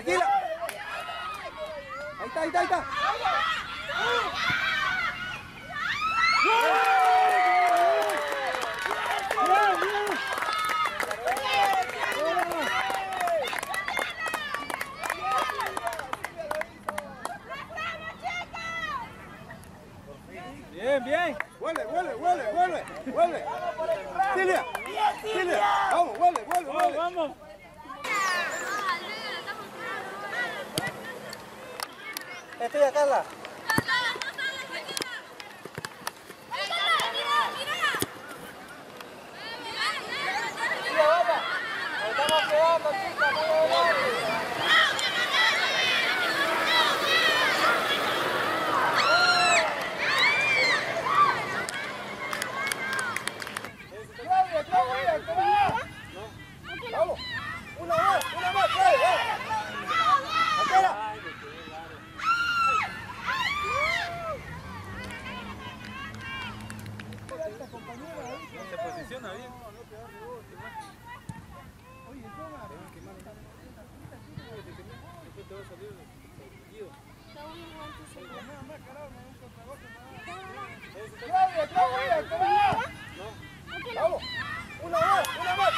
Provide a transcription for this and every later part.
tranquila. Ahí está, ahí está, ahí está. Bien, bien. Vuelve, vuelve, vuelve, vuelve, vuelve. Silvia, Silvia, vamos, vuelve, vuelve, vuelve. Vamos. Estoy acá, Carla. Estamos quedando, chicas, no vamos, una más, Aquela. Se posiciona bien. Oye, vamos, una más,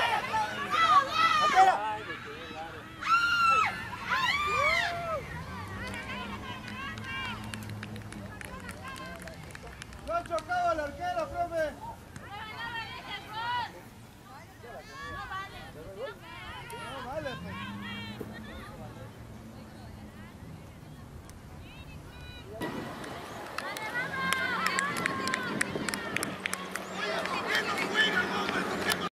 Aquela. No ha chocado el arquero, profe.